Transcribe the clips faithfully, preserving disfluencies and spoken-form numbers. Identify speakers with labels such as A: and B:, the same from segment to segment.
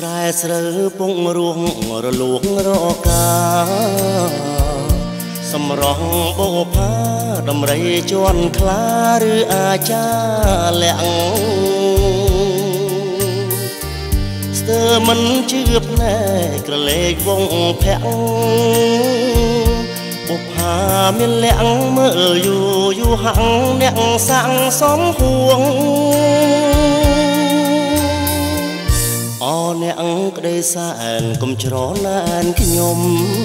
A: ស្រែស្រូវពងរួងរលួងរកាសម្រងបោផាដំរីជន់ខ្លាឬអាចាលាក់ស្ទើមិនជឿភ្នែកក្រឡេកវងភ័ក្របុផាមានលាក់មើលយូយូហាំងអ្នកសាំងសំហួងអអ្នកក្តីសែនកុំច្រណែនខ្ញុំ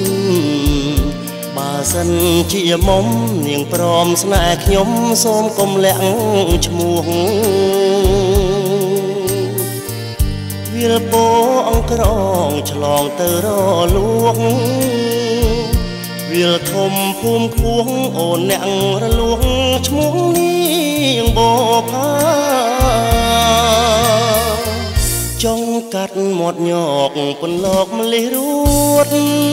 A: បើសិនជាមុំនាងព្រមស្នេហ៍ខ្ញុំសូមកុំលាក់ឈ្មោះវាលពោអង្ក្រងឆ្លងទៅរលួងវាលធំភូមិខ្ពស់អូនអ្នករលួងឈ្មោះនាងបោផាចុងកាត់មាត់ញកពន្លកម្លេះរួត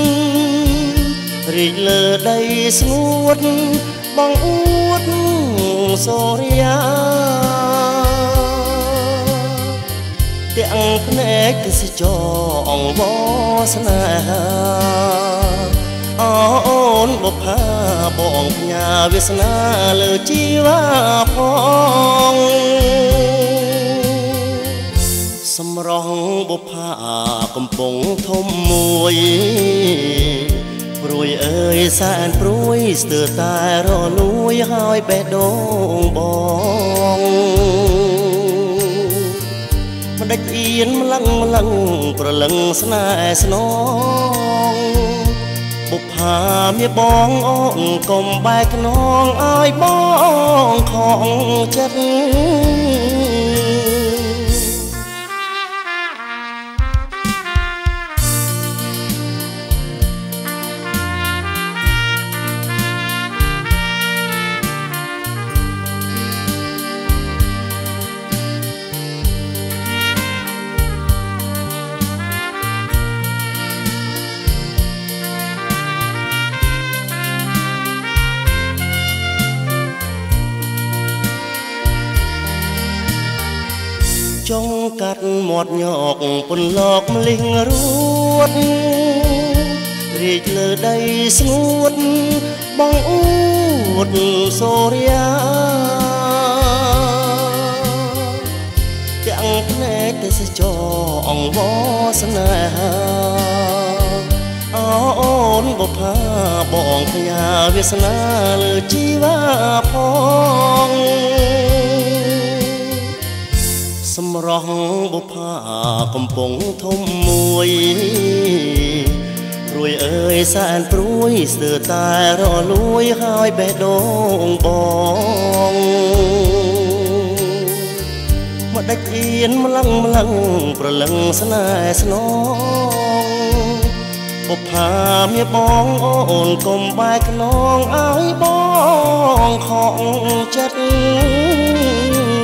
A: រីកលើដីស្ងួតបងអួតសូរិយាទាំងភ្នែកទេសចរអង្វរស្នេហាអូនបុផាបងផ្ញើវាសនាលើជីវាផងសម្រងបុផាកំពុងធំមួយព្រួយអើយសែនព្រួយស្ទើរតែរលួយហើយបេះដូងបងមិនដេចអៀនម្លឹងម្លឹងប្រលឹងស្នេហ៍ស្នងបុផាមានបងអូនកុំបែកខ្នងឲ្យបងខំចិត្តចុងកាត់មាត់ញកពន្លកម្លេះរួតរីកលើដីស្ងួតបងអួតសូរិយាទាំងភ្នែកទេសចរអង្វរស្នេហាអូនបុផាបងផ្ញើវាសនាលើជីវាផងសម្រងបុផាកំពុងធំមួយព្រួយអើយសែនព្រួយស្ទើរតែរលួយហើយបេះដូងបងមកដាច់អៀនម្លឹងម្លឹងប្រលឹងស្នេហ៍ស្នងបុផាមានបងអូនកុំបែកខ្នងឲ្យបងខំចិត្ត